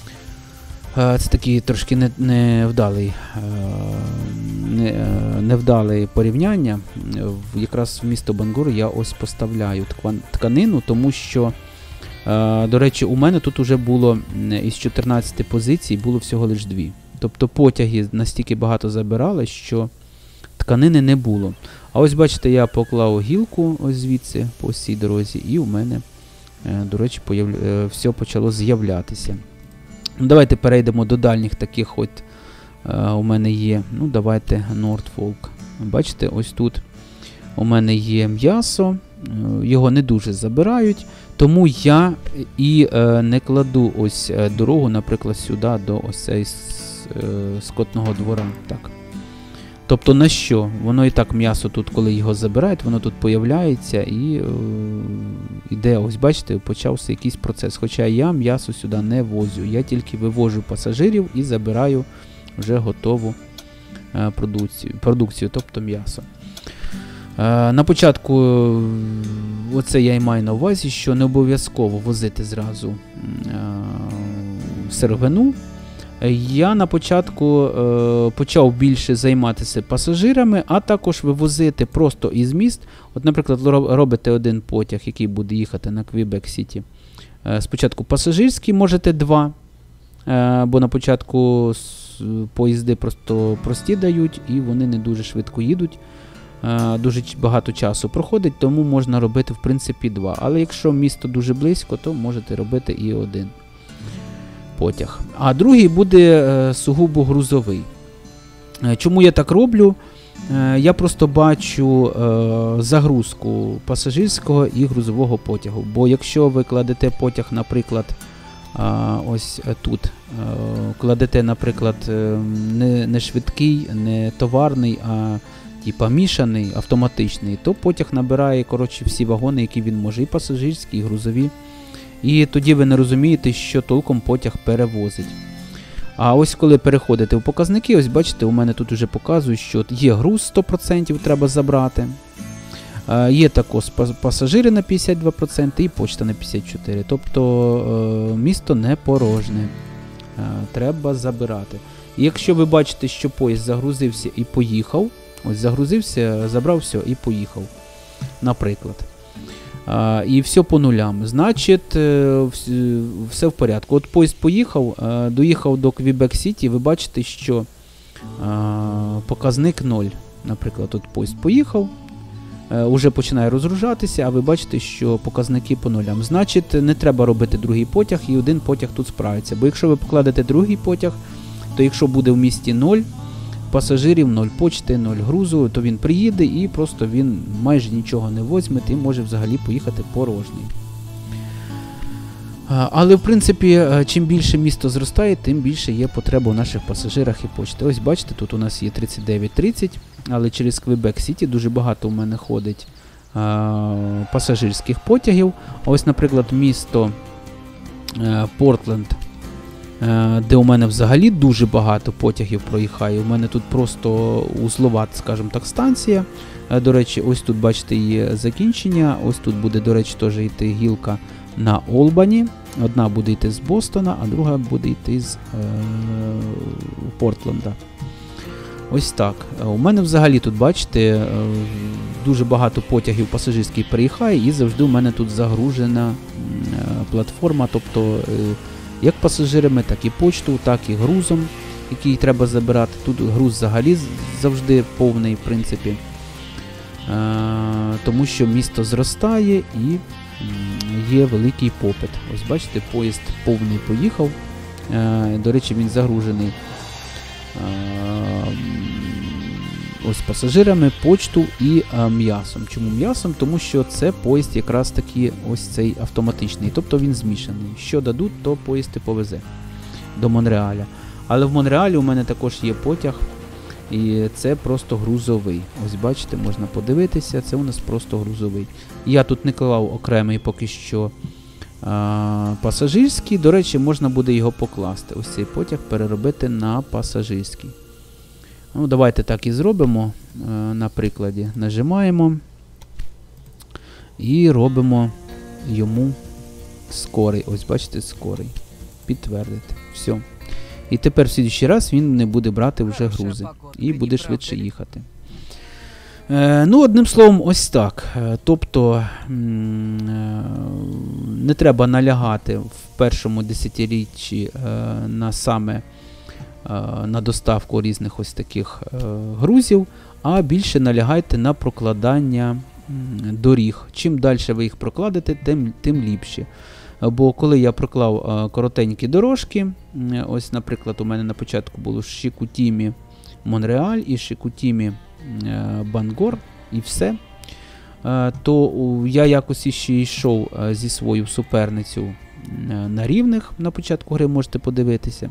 е, це такий трошки не, невдалий, е, не, е, невдале порівняння. В, якраз в місто Бангор я ось поставляю ткан, тканину, тому що, е, до речі, у мене тут вже було із чотирнадцяти позицій, було всього лише дві. Тобто потяги настільки багато забирали, що тканини не було. А ось бачите, я поклав гілку ось звідси по цій дорозі, і у мене, до речі, появ... все почало з'являтися. Ну, давайте перейдемо до дальніх таких, от у мене є, ну давайте Нордфолк. Бачите, ось тут у мене є м'ясо, його не дуже забирають, тому я і не кладу ось дорогу, наприклад, сюди, до ось цієї скотного двора. Так. Тобто на що? Воно і так м'ясо тут, коли його забирають, воно тут появляється і е, іде, ось бачите, почався якийсь процес. Хоча я м'ясо сюди не возю, я тільки вивожу пасажирів і забираю вже готову е, продукцію, продукцію, тобто м'ясо. Е, на початку, е, оце я і маю на увазі, що не обов'язково возити зразу е, сировину. Я на початку е, почав більше займатися пасажирами, а також вивозити просто із міст. От, наприклад, робите один потяг, який буде їхати на Квібек-Сіті. Е, спочатку пасажирський, можете два, е, бо на початку поїзди просто прості дають і вони не дуже швидко їдуть. Е, дуже багато часу проходить, тому можна робити в принципі два. Але якщо місто дуже близько, то можете робити і один потяг. А другий буде е, сугубо грузовий. Е, чому я так роблю? Е, я просто бачу е, загрузку пасажирського і грузового потягу. Бо якщо ви кладете потяг, наприклад, е, ось тут, е, кладете, наприклад, е, не, не швидкий, не товарний, а типа мішаний, автоматичний, то потяг набирає, коротше, всі вагони, які він може, і пасажирські, і грузові. І тоді ви не розумієте, що толком потяг перевозить. А ось коли переходите в показники, ось бачите, у мене тут вже показують, що є груз сто відсотків треба забрати. Є також пасажири на п'ятдесят два відсотки і почта на п'ятдесят чотири відсотки. Тобто місто не порожне. Треба забирати. І якщо ви бачите, що поїзд загрузився і поїхав, ось загрузився, забрав все і поїхав, наприклад. Uh, і все по нулям. Значить, uh, все в порядку. От поїзд поїхав, uh, доїхав до Квібек-Сіті, ви бачите, що uh, показник ноль. Наприклад, от поїзд поїхав, uh, уже починає розгружатися, а ви бачите, що показники по нулям. Значить, не треба робити другий потяг, і один потяг тут справиться. Бо якщо ви покладете другий потяг, то якщо буде в місті ноль пасажирів, ноль почти, ноль грузу, то він приїде і просто він майже нічого не возьме і може взагалі поїхати порожній. Але в принципі, чим більше місто зростає, тим більше є потреба у наших пасажирах і почти. Ось бачите, тут у нас є тридцять дев'ять тридцять, але через Квібек-Сіті дуже багато у мене ходить а, пасажирських потягів. А ось, наприклад, місто а, Портленд, де у мене взагалі дуже багато потягів проїхає. У мене тут просто узлова, скажімо так, станція. До речі, ось тут, бачите, є закінчення. Ось тут буде, до речі, теж йти гілка на Олбані. Одна буде йти з Бостона, а друга буде йти з е- Портленда. Ось так. У мене взагалі тут, бачите, дуже багато потягів пасажирських приїхає і завжди у мене тут загружена платформа, тобто як пасажирами, так і почту, так і грузом, який треба забирати. Тут груз взагалі завжди повний, в принципі, тому що місто зростає і є великий попит. Ось бачите, поїзд повний поїхав, до речі, він загружений ось пасажирами, почту і а, м'ясом. Чому м'ясом? Тому що це поїзд якраз таки ось цей автоматичний, тобто він змішаний. Що дадуть, то поїзд і повезе до Монреаля. Але в Монреалі у мене також є потяг, і це просто грузовий. Ось бачите, можна подивитися, це у нас просто грузовий. Я тут не клав окремий поки що а, пасажирський, до речі, можна буде його покласти. Ось цей потяг переробити на пасажирський. Ну, давайте так і зробимо. А, на прикладі нажимаємо і робимо йому скорий. Ось бачите, скорий. Підтвердити. Все. І тепер в слідчий раз він не буде брати вже грузи. І буде швидше їхати. Е, ну, одним словом, ось так. Е, тобто, м е, не треба налягати в першому десятиріччі е, на саме е, на доставку різних ось таких е, грузів, а більше налягайте на прокладання м доріг. Чим далі ви їх прокладете, тим, тим ліпше. Бо коли я проклав а, коротенькі дорожки, ось, наприклад, у мене на початку було Шикутімі Монреаль і Шикутімі Бангор, і все, а, то у, я якось іще йшов а, зі своєю суперницею на рівних, на початку гри можете подивитися.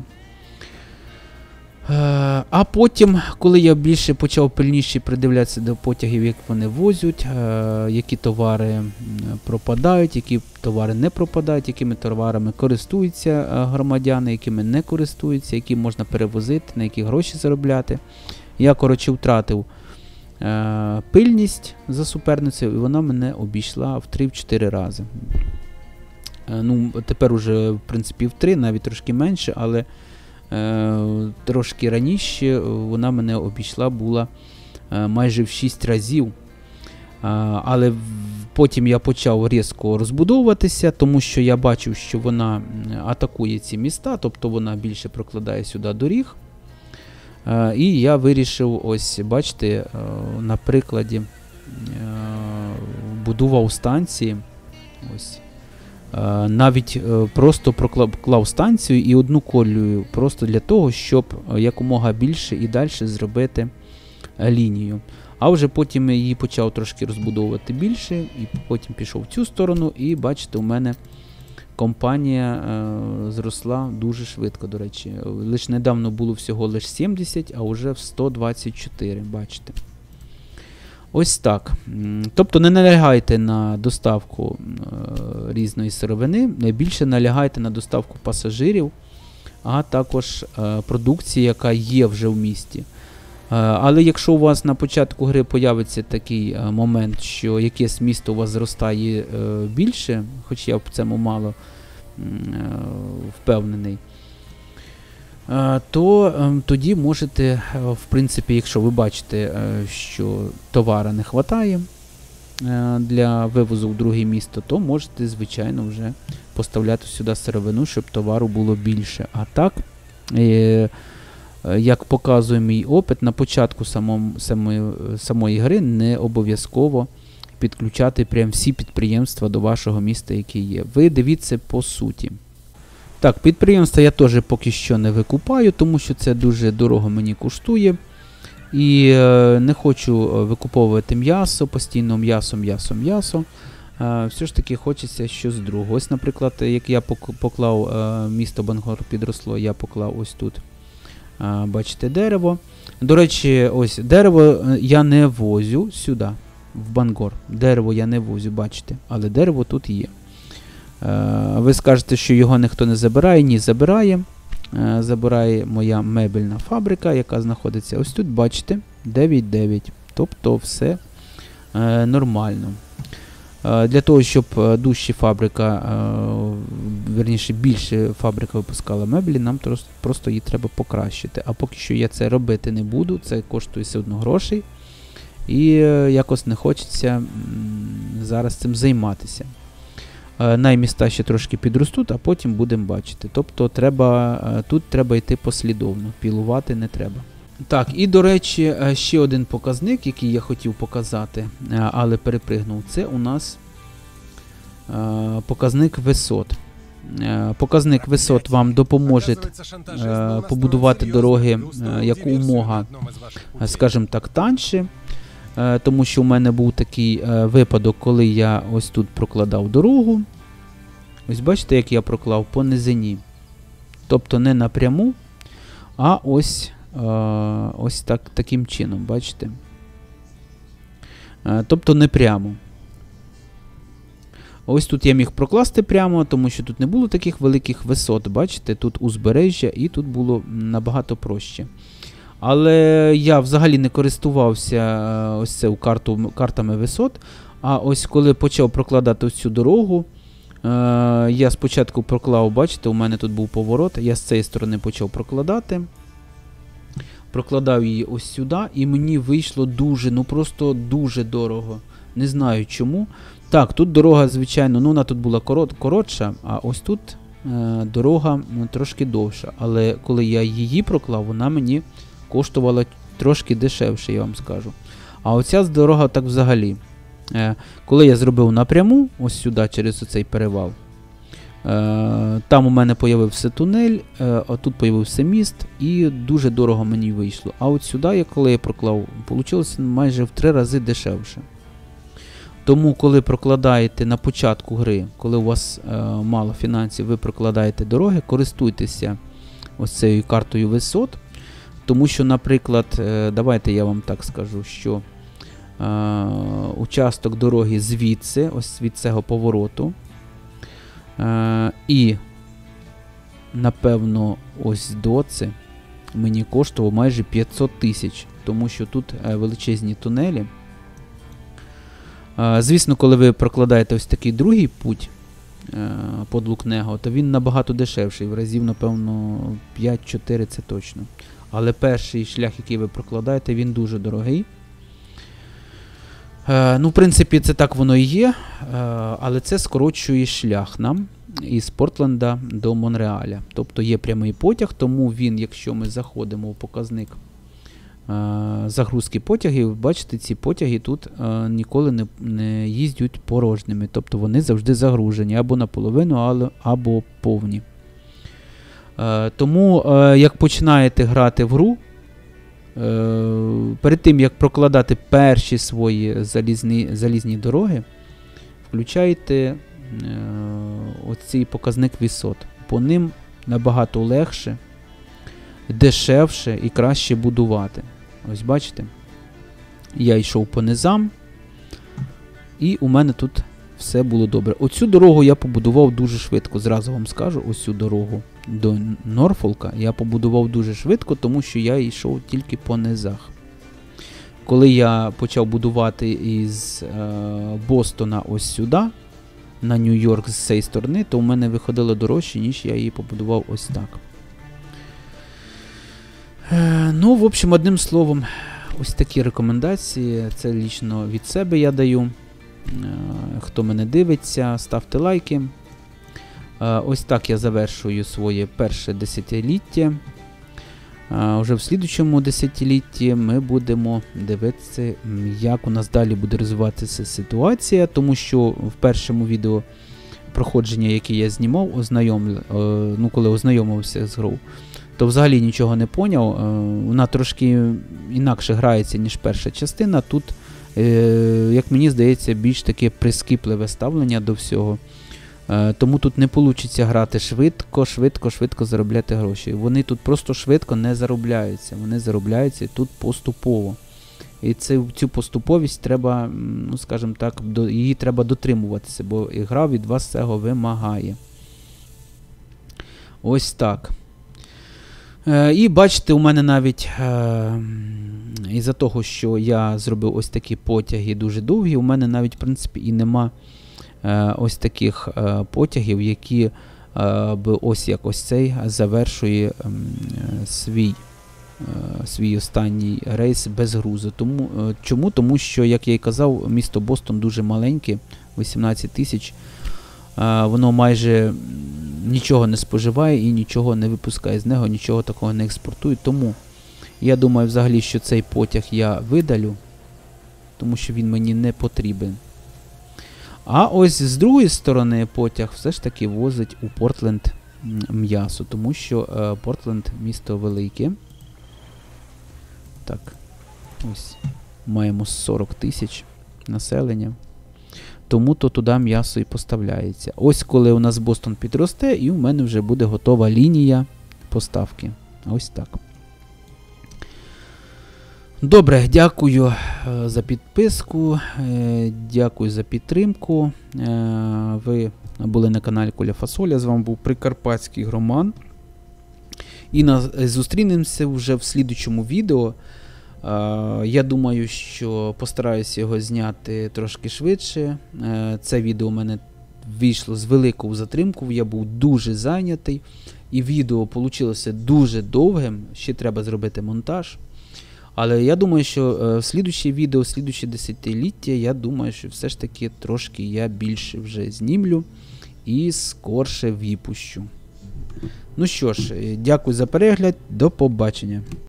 А потім, коли я більше почав пильніше придивлятися до потягів, як вони возять, які товари пропадають, які товари не пропадають, якими товарами користуються громадяни, якими не користуються, які можна перевозити, на які гроші заробляти, я, коротше, втратив пильність за суперницею, і вона мене обійшла в три-чотири рази. Ну, тепер уже, в принципі, в три, навіть трошки менше, але Е, трошки раніше вона мене обійшла була е, майже в шість разів. Е, але в, потім я почав різко розбудовуватися, тому що я бачив, що вона атакує ці міста, тобто вона більше прокладає сюди доріг. Е, і я вирішив, ось бачите, е, на прикладі е, будував станції. Ось. Навіть просто проклав станцію і одну колію, просто для того, щоб якомога більше і далі зробити лінію. А вже потім її почав трошки розбудовувати більше, і потім пішов в цю сторону, і бачите, у мене компанія е, зросла дуже швидко, до речі. Лише недавно було всього лише сімдесят, а вже в сто двадцять чотири, бачите. Ось так. Тобто не налягайте на доставку е, різної сировини, більше налягайте на доставку пасажирів, а також е, продукції, яка є вже в місті. Е, але якщо у вас на початку гри появиться такий е, момент, що якесь місто у вас зростає е, більше, хоч я в цьому мало е, впевнений, то тоді можете, в принципі, якщо ви бачите, що товара не вистачає для вивозу в друге місто, то можете, звичайно, вже поставляти сюди сировину, щоб товару було більше. А так, як показує мій опит, на початку самому, самої, самої гри не обов'язково підключати прям всі підприємства до вашого міста, які є. Ви дивіться по суті. Так, підприємства я теж поки що не викупаю, тому що це дуже дорого мені коштує. І е, не хочу викуповувати м'ясо, постійно м'ясо, м'ясо, м'ясо. Е, все ж таки хочеться щось другого. Ось, наприклад, як я поклав е, місто Бангор підросло, я поклав ось тут, е, бачите, дерево. До речі, ось дерево я не возю сюди, в Бангор. Дерево я не возю, бачите, але дерево тут є. Ви скажете, що його ніхто не забирає. Ні, забирає. Забирає моя мебельна фабрика, яка знаходиться ось тут, бачите, дев'ять дев'ять. Тобто все е, нормально. Е, для того, щоб дужче фабрика, е, верніше більше фабрика випускала меблі, нам просто, просто її треба покращити. А поки що я це робити не буду, це коштує все одно грошей. І е, якось не хочеться м, зараз цим займатися. Найміста ще трошки підростуть, а потім будемо бачити. Тобто треба, тут треба йти послідовно, пілувати не треба. Так, і до речі, ще один показник, який я хотів показати, але перепригнув, це у нас показник висот. е, показник висот вам допоможе е, побудувати дороги е, якомога, скажімо так, танші. Е, тому що у мене був такий е, випадок, коли я ось тут прокладав дорогу. Ось бачите, як я проклав по низині. Тобто не напряму, а ось, е, ось так, таким чином, бачите? Е, тобто не прямо. Ось тут я міг прокласти прямо, тому що тут не було таких великих висот, бачите? Тут узбережжя і тут було набагато проще. Але я взагалі не користувався ось це карту, картами висот, а ось коли почав прокладати ось цю дорогу, е, я спочатку проклав, бачите, у мене тут був поворот, я з цієї сторони почав прокладати. Прокладав її ось сюди, і мені вийшло дуже, ну просто дуже дорого. Не знаю чому. Так, тут дорога, звичайно, ну вона тут була корот, коротша, а ось тут е, дорога ну, трошки довша. Але коли я її проклав, вона мені коштувала трошки дешевше, я вам скажу. А оця дорога так взагалі. Е, коли я зробив напряму, ось сюди, через оцей перевал, е, там у мене з'явився тунель, е, а тут з'явився міст, і дуже дорого мені вийшло. А от сюди, коли я проклав, вийшло майже в три рази дешевше. Тому, коли прокладаєте на початку гри, коли у вас е, мало фінансів, ви прокладаєте дороги, користуйтеся ось цією картою висот. Тому що, наприклад, е, давайте я вам так скажу, що е, участок дороги звідси, ось від цього повороту, е, і, напевно, ось доці мені коштувало майже п'ятсот тисяч, тому що тут е, величезні тунелі. Звісно, коли ви прокладаєте ось такий другий путь под Лукнего, то він набагато дешевший, в разів, напевно, п'ять-чотири це точно. Але перший шлях, який ви прокладаєте, він дуже дорогий. Ну, в принципі, це так воно і є, але це скорочує шлях нам із Портленда до Монреаля. Тобто є прямий потяг, тому він, якщо ми заходимо в показник загрузки потягів, бачите, ці потяги тут е, ніколи не, не їздять порожніми, тобто вони завжди загружені або наполовину, або, або повні. Е, тому, е, як починаєте грати в гру, е, перед тим, як прокладати перші свої залізні, залізні дороги, включайте е, оцей показник висот. По ним набагато легше, дешевше і краще будувати. Ось бачите, я йшов по низам, і у мене тут все було добре. Оцю дорогу я побудував дуже швидко, зразу вам скажу, ось цю дорогу до Норфолка я побудував дуже швидко, тому що я йшов тільки по низах. Коли я почав будувати із е, Бостона ось сюди, на Нью-Йорк з цієї сторони, то у мене виходило дорожче, ніж я її побудував ось так. Ну, в общем, одним словом, ось такі рекомендації, це лічно від себе я даю. Хто мене дивиться, ставте лайки. Ось так я завершую своє перше десятиліття. Уже в слідучому десятилітті ми будемо дивитися, як у нас далі буде розвиватися ситуація, тому що в першому відео проходження, яке я знімав, ознайом, ну, коли ознайомився з грою, то взагалі нічого не поняв. Вона трошки інакше грається, ніж перша частина. Тут, як мені здається, більш таке прискіпливе ставлення до всього. Тому тут не вийде грати швидко, швидко, швидко заробляти гроші. Вони тут просто швидко не заробляються. Вони заробляються тут поступово. І це, цю поступовість треба, ну скажімо так, до, її треба дотримуватися, бо гра від вас цього вимагає. Ось так. Е, і бачите, у мене навіть е, із-за того, що я зробив ось такі потяги дуже довгі, у мене навіть, в принципі, і нема е, ось таких е, потягів, які е, би ось як ось цей завершує е, свій, е, свій останній рейс без грузу. Тому, е, чому? Тому що, як я і казав, місто Бостон дуже маленьке, вісімнадцять тисяч. Е, воно майже нічого не споживає і нічого не випускає з нього, нічого такого не експортує. Тому я думаю взагалі, що цей потяг я видалю, тому що він мені не потрібен. А ось з другої сторони потяг все ж таки возить у Портленд м'ясо, тому що е, Портленд місто велике. Так, ось маємо сорок тисяч населення. Тому то туди м'ясо і поставляється. Ось коли у нас Бостон підросте, і у мене вже буде готова лінія поставки. Ось так. Добре, дякую е, за підписку, е, дякую за підтримку. Е, ви були на каналі Коля Фасоля, з вами був Прикарпатський Громан. І на, зустрінемося вже в слідучому відео. Е, я думаю, що постараюся його зняти трошки швидше. Е, це відео у мене вийшло з великою затримкою, я був дуже зайнятий. І відео вийшло дуже довгим, ще треба зробити монтаж. Але я думаю, що е, в слідуюче відео, в слідуюче десятиліття, я думаю, що все ж таки трошки я більше вже знімлю і скорше випущу. Ну що ж, дякую за перегляд, до побачення.